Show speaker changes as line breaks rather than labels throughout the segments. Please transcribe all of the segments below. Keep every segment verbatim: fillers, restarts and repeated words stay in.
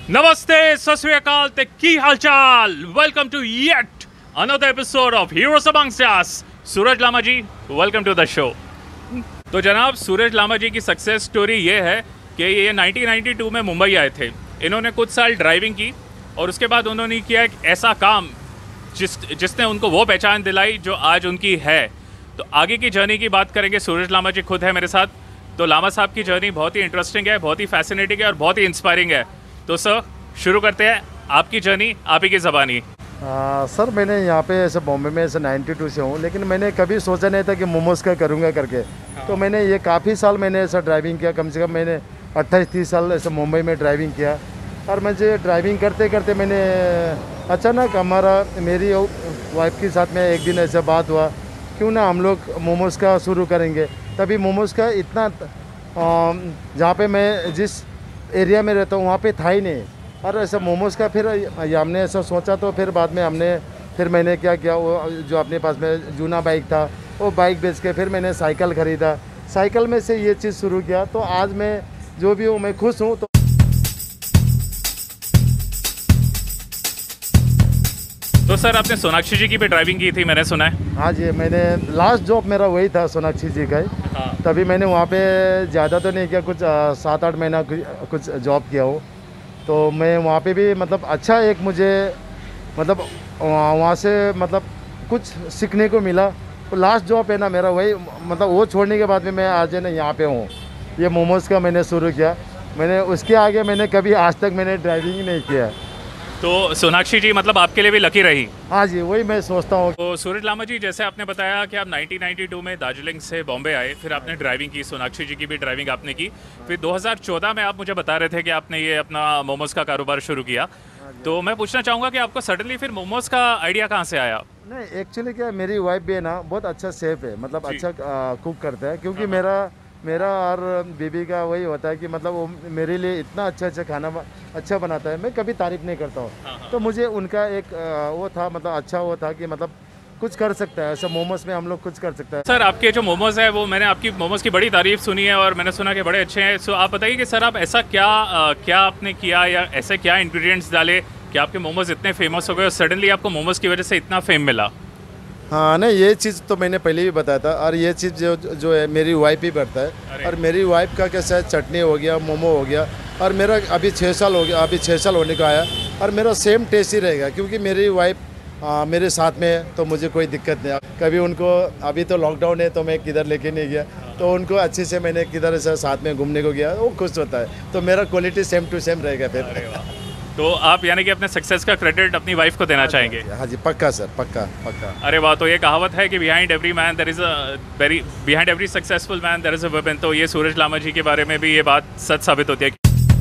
नमस्ते, सत श्री अकाल ते की हालचाल। Welcome to yet another episode of heroes amongst us. Suraj Lama ji, welcome to the show. तो जनाब, सूरज लामा जी की सक्सेस स्टोरी ये है कि ये नाइनटीन नाइंटी टू में मुंबई आए थे। इन्होंने कुछ साल ड्राइविंग की और उसके बाद उन्होंने किया एक ऐसा काम जिस जिसने उनको वो पहचान दिलाई जो आज उनकी है। तो आगे की जर्नी की बात करेंगे। सूरज लामा जी खुद है मेरे साथ। तो लामा साहब की जर्नी बहुत ही इंटरेस्टिंग है, बहुत ही फैसिनेटिंग है और बहुत ही इंस्पायरिंग है। तो सर, शुरू करते हैं आपकी जर्नी, आप ही की ज़बानी।
सर, मैंने यहाँ पे ऐसे बॉम्बे में ऐसे नाइन्टी टू से हूँ, लेकिन मैंने कभी सोचा नहीं था कि मोमोज़ का करूँगा करके। हाँ। तो मैंने ये काफ़ी साल मैंने ऐसा ड्राइविंग किया, कम से कम मैंने अट्ठाईस तीस साल ऐसे मुंबई में ड्राइविंग किया। और मुझे ड्राइविंग करते करते मैंने अचानक हमारा मेरी वाइफ के साथ में एक दिन ऐसा बात हुआ, क्यों ना हम लोग मोमोज़ का शुरू करेंगे। तभी मोमोज़ का इतना जहाँ पे मैं जिस एरिया में रहता हूँ वहाँ पे था ही नहीं। और ऐसा मोमोज़ का फिर हमने ऐसा सोचा, तो फिर बाद में हमने फिर मैंने क्या किया, वो जो अपने पास में जूना बाइक था वो बाइक बेच के फिर मैंने साइकिल ख़रीदा। साइकिल में से ये चीज़ शुरू किया। तो आज मैं जो भी हूँ मैं खुश हूँ। तो
तो सर, आपने सोनाक्षी जी की भी ड्राइविंग की थी, मैंने सुना है।
हाँ जी, मैंने लास्ट जॉब मेरा वही था सोनाक्षी जी का ही। हाँ। तभी मैंने वहाँ पे ज़्यादा तो नहीं किया, कुछ सात आठ महीना कुछ जॉब किया हो। तो मैं वहाँ पे भी मतलब अच्छा एक मुझे मतलब वहाँ से मतलब कुछ सीखने को मिला। तो लास्ट जॉब है ना मेरा वही, मतलब वो छोड़ने के बाद में मैं आज है ना यहाँ पे हूँ। ये मोमोज़ का मैंने शुरू किया। मैंने उसके आगे मैंने कभी आज तक मैंने ड्राइविंग ही नहीं किया।
तो सोनाक्षी जी मतलब आपके लिए भी लकी रही।
हाँ जी, वही मैं सोचता हूँ।
तो सूरज लामा जी, जैसे आपने बताया कि आप नाइनटीन नाइंटी टू में दार्जिलिंग से बॉम्बे आए, फिर आपने ड्राइविंग की, सोनाक्षी जी की भी ड्राइविंग आपने की। फिर दो हज़ार चौदह में आप मुझे बता रहे थे कि आपने ये अपना मोमोज़ का कारोबार शुरू किया। तो मैं पूछना चाहूँगा कि आपको सडनली फिर मोमोज़ का आइडिया कहाँ से आया?
नहीं, एक्चुअली क्या, मेरी वाइफ भी है ना बहुत अच्छा शेफ़ है, मतलब अच्छा कुक करता है। क्योंकि मेरा मेरा और बीबी का वही होता है कि मतलब वो मेरे लिए इतना अच्छा अच्छा खाना अच्छा बनाता है, मैं कभी तारीफ़ नहीं करता हूँ। तो मुझे उनका एक वो था, मतलब अच्छा वो था कि मतलब कुछ कर सकता है ऐसा मोमोज़ में, हम लोग कुछ कर सकता है।
सर, आपके जो मोमोज़ है वो मैंने आपकी मोमोज़ की बड़ी तारीफ़ सुनी है और मैंने सुना कि बड़े अच्छे हैं। सो आप बताइए कि सर, आप ऐसा क्या आ, क्या आपने किया या ऐसे क्या इंग्रेडिएंट्स डाले कि आपके मोमोज़ इतने फेमस हो गए और सडनली आपको मोमोज़ की वजह से इतना फेम मिला?
हाँ, नहीं, ये चीज़ तो मैंने पहले भी बताया था। और ये चीज़ जो जो है मेरी वाइफ ही करता है। और मेरी वाइफ का कैसा है, चटनी हो गया, मोमो हो गया। और मेरा अभी छः साल हो गया, अभी छः साल होने का आया और मेरा सेम टेस्ट ही रहेगा, क्योंकि मेरी वाइफ मेरे साथ में है। तो मुझे कोई दिक्कत नहीं। कभी उनको, अभी तो लॉकडाउन है तो मैं किधर लेके नहीं गया, तो उनको अच्छे से मैंने किधर से साथ में घूमने को गया, वो खुश होता है। तो मेरा क्वालिटी सेम टू सेम रहेगा फिर।
तो आप यानी कि अपने सक्सेस का क्रेडिट अपनी वाइफ को देना चाहेंगे?
हाँ जी, पक्का सर, पक्का पक्का।
अरे वाह! तो ये कहावत है कि behind every man there is a very behind every successful man there is a woman. तो ये सूरज लामा जी के बारे में भी ये बात सच साबित होती है।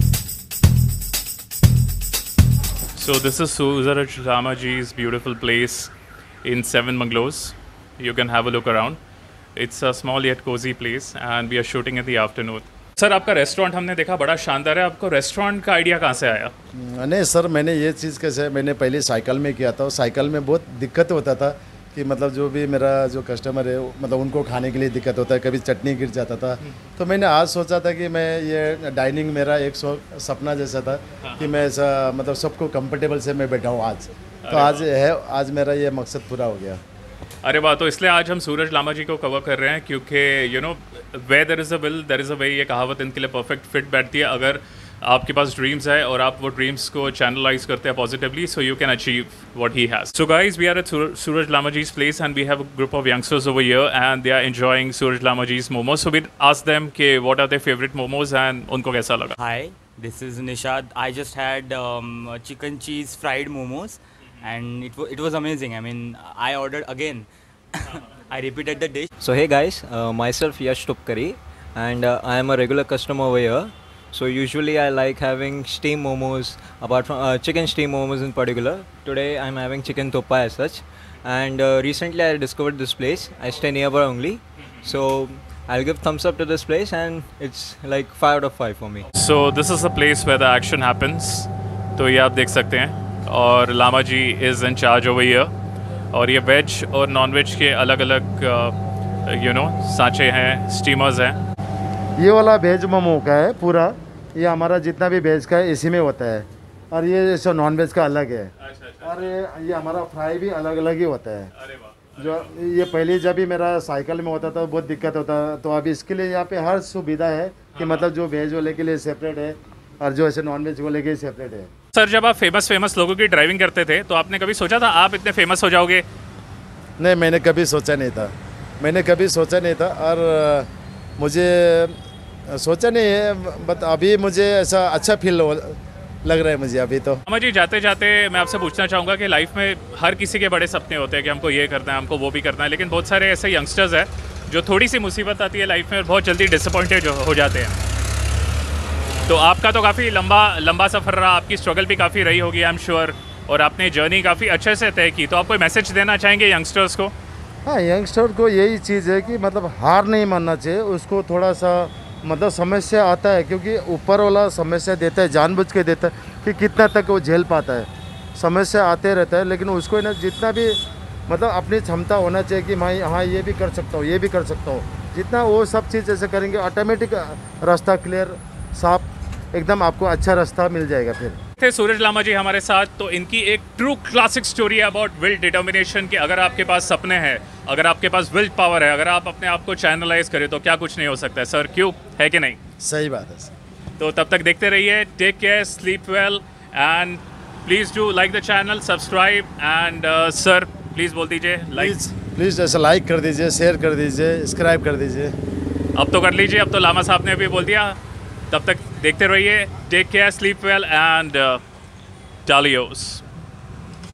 So this is Suraj Lama ji's beautiful place in Seven Bungalows. You can have a look around. It's a small yet cozy place and we are shooting in the afternoon. Sir, आपका रेस्टोरेंट हमने देखा बड़ा शानदार है। आपको रेस्टोरेंट का आइडिया कहाँ से आया?
नहीं सर, मैंने ये चीज़ कैसे, मैंने पहले साइकिल में किया था। साइकिल में बहुत दिक्कत होता था कि मतलब जो भी मेरा जो कस्टमर है मतलब उनको खाने के लिए दिक्कत होता है, कभी चटनी गिर जाता था। तो मैंने आज सोचा था कि मैं ये डाइनिंग, मेरा एक सपना जैसा था कि मैं ऐसा मतलब सबको कंफर्टेबल से मैं बैठा हूँ आज। तो आज है, आज मेरा ये मकसद पूरा हो गया।
अरे वाह! तो इसलिए आज हम सूरज लामा जी को कवर कर रहे हैं, क्योंकि you know where there is a will there is a way. ये कहावत इनके लिए परफेक्ट फिट बैठती है। अगर आपके पास ड्रीम्स है और आप वो ड्रीम्स को चैनलाइज करते हैं positively, so you can achieve what he has. So guys, we are at Suraj Lama ji's place and we have a group of youngsters over here and they are enjoying Suraj Lama ji's momos. So we ask them कि what are their favourite momos and उनको कैसा लगा।
Hi, this is Nishad. I just had chicken cheese fried momos and it, it was amazing. I mean, I ordered again. I repeated the dish.
So hey guys, uh, myself Yash Tupkari and uh, I am a regular customer over here. So usually I like having steam momos, apart from uh, chicken steam momos in particular. Today I'm having chicken thuppa as such. And uh, recently I discovered this place. I stay nearby only. So I'll give thumbs up to this place and it's like five out of five for me.
So this is the place where the action happens. तो ये आप देख सकते हैं और Lama ji is in charge over here. और ये veg और नॉन वेज के अलग अलग यू नो सांचे हैं, स्टीमर्स हैं।
ये वाला वेज मोमो का है पूरा, ये हमारा जितना भी वेज का है इसी में होता है। और ये जैसे नॉन वेज का अलग है,
अच्छा अच्छा,
और ये ये हमारा फ्राई भी अलग अलग ही होता है।
अरे वाह,
जो ये पहले जब भी मेरा साइकिल में होता था बहुत दिक्कत होता, तो अभी इसके लिए यहाँ पे हर सुविधा है कि मतलब जो वेज वाले के लिए सेपरेट है और जो ऐसे नॉन वेज वाले के लिए सेपरेट है।
सर जब आप फेमस फेमस लोगों की ड्राइविंग करते थे तो आपने कभी सोचा था आप इतने फेमस हो जाओगे?
नहीं, मैंने कभी सोचा नहीं था, मैंने कभी सोचा नहीं था, और मुझे सोचा नहीं है, बट अभी मुझे ऐसा अच्छा फील लग रहा है मुझे अभी तो।
लामा जी जाते जाते मैं आपसे पूछना चाहूँगा कि लाइफ में हर किसी के बड़े सपने होते हैं कि हमको ये करना है, हमको वो भी करना है, लेकिन बहुत सारे ऐसे यंगस्टर्स हैं जो थोड़ी सी मुसीबत आती है लाइफ में और बहुत जल्दी डिसअपॉइंटेड हो जाते हैं। तो आपका तो काफ़ी लंबा लंबा सफ़र रहा, आपकी स्ट्रगल भी काफ़ी रही होगी आई एम श्योर, और आपने जर्नी काफ़ी अच्छे से तय की। तो आप कोई मैसेज देना चाहेंगे यंगस्टर्स को?
हाँ, यंगस्टर को यही चीज़ है कि मतलब हार नहीं मानना चाहिए, उसको थोड़ा सा मतलब समस्या आता है क्योंकि ऊपर वाला समस्या देता है, जानबूझ के देता है कि कितना तक वो झेल पाता है, समस्या आते रहता है, लेकिन उसको ना जितना भी मतलब अपनी क्षमता होना चाहिए कि मैं हाँ ये भी कर सकता हूँ, ये भी कर सकता हूँ, जितना वो सब चीज़ ऐसे करेंगे ऑटोमेटिक रास्ता क्लियर साफ एकदम आपको अच्छा रास्ता मिल जाएगा। फिर
थे सूरज लामा जी हमारे साथ, तो इनकी एक ट्रू क्लासिक स्टोरी है अबाउट विल डिटर्मिनेशन कि अगर आपके पास सपने हैं, अगर आपके पास विल पावर है, अगर आप अपने आप को चैनलाइज करें तो क्या कुछ नहीं हो सकता है। सर क्यों, है कि नहीं?
सही बात है।
तो तब तक देखते रहिए, take care, sleep well, and please do like the channel, subscribe, and sir please बोल दीजिए लाइक,
प्लीज़ प्लीज़ ऐसा लाइक कर दीजिए, शेयर कर दीजिए, सब्सक्राइब कर दीजिए।
अब तो कर लीजिए, अब तो लामा साहब ने भी बोल दिया। तब तक देखते रहिए, take care, sleep well, and डालियोस।